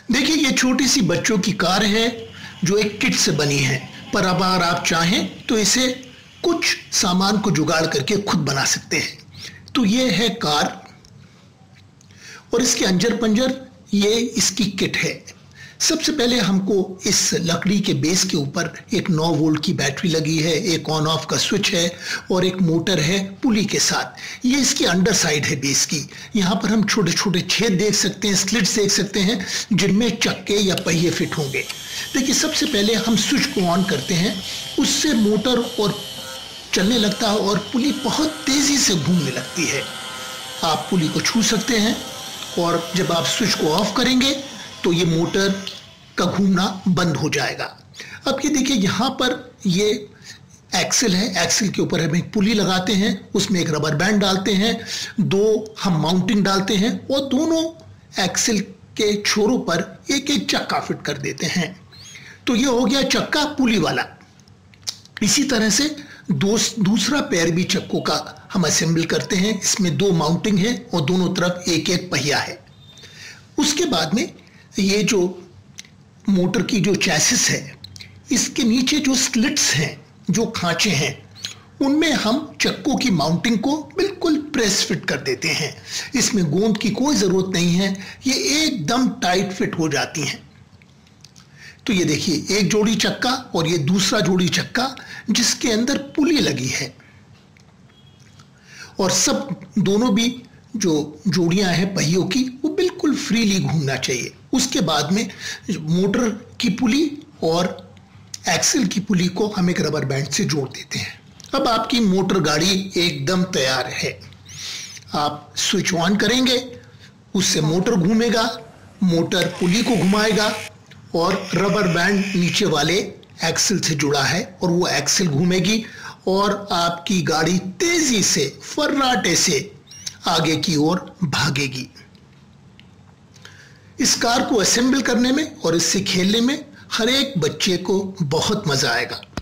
देखिए, ये छोटी सी बच्चों की कार है जो एक किट से बनी है, पर अब अगर आप चाहें तो इसे कुछ सामान को जुगाड़ करके खुद बना सकते हैं। तो ये है कार और इसके अंजर पंजर, ये इसकी किट है। सबसे पहले हमको इस लकड़ी के बेस के ऊपर एक 9 वोल्ट की बैटरी लगी है, एक ऑन ऑफ का स्विच है और एक मोटर है पुली के साथ। ये इसकी अंडर साइड है बेस की। यहाँ पर हम छोटे छोटे छेद देख सकते हैं, स्लिट्स देख सकते हैं, जिनमें चक्के या पहिए फिट होंगे। देखिए, सबसे पहले हम स्विच को ऑन करते हैं, उससे मोटर और चलने लगता है और पुली बहुत तेजी से घूमने लगती है। आप पुली को छू सकते हैं और जब आप स्विच को ऑफ करेंगे तो ये मोटर का घूमना बंद हो जाएगा। अब ये देखिए, यहाँ पर ये एक्सल है, एक्सल के ऊपर हम एक पुली लगाते हैं, उसमें एक रबर बैंड डालते हैं, 2 हम माउंटिंग डालते हैं और दोनों एक्सल के छोरों पर एक एक चक्का फिट कर देते हैं। तो ये हो गया चक्का पुली वाला। इसी तरह से दूसरा पैर भी चक्कों का हम असेंबल करते हैं। इसमें 2 माउंटिंग है और दोनों तरफ एक एक पहिया है। उसके बाद में ये जो मोटर की जो चैसिस है, इसके नीचे जो स्लिट्स हैं, जो खांचे हैं, उनमें हम चक्कों की माउंटिंग को बिल्कुल प्रेस फिट कर देते हैं। इसमें गोंद की कोई ज़रूरत नहीं है, ये एकदम टाइट फिट हो जाती हैं। तो ये देखिए, एक जोड़ी चक्का और ये दूसरा जोड़ी चक्का जिसके अंदर पुली लगी है, और सब दोनों भी जो जोड़ियां हैं पहियों की, वो बिल्कुल फ्रीली घूमना चाहिए। उसके बाद में मोटर की पुली और एक्सल की पुली को हम एक रबर बैंड से जोड़ देते हैं। अब आपकी मोटर गाड़ी एकदम तैयार है। आप स्विच ऑन करेंगे, उससे मोटर घूमेगा, मोटर पुली को घुमाएगा और रबर बैंड नीचे वाले एक्सल से जुड़ा है और वो एक्सल घूमेगी और आपकी गाड़ी तेजी से, फर्राटे से आगे की ओर भागेगी। इस कार को असेंबल करने में और इससे खेलने में हर एक बच्चे को बहुत मजा आएगा।